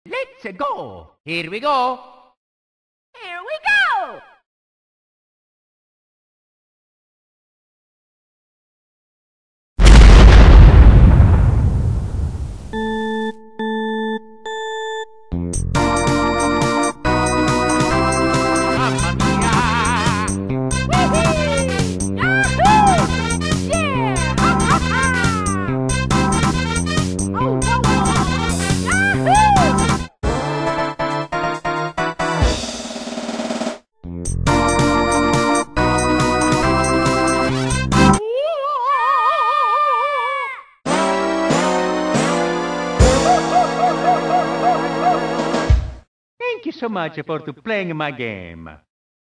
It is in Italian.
Let's go! Here we go! Here we go! Mamma mia! Whee-hee! Yahoo! Yeah! Ha, ha, ha! Oh, whoa, whoa! Yahoo! Thank you so much for playing my game.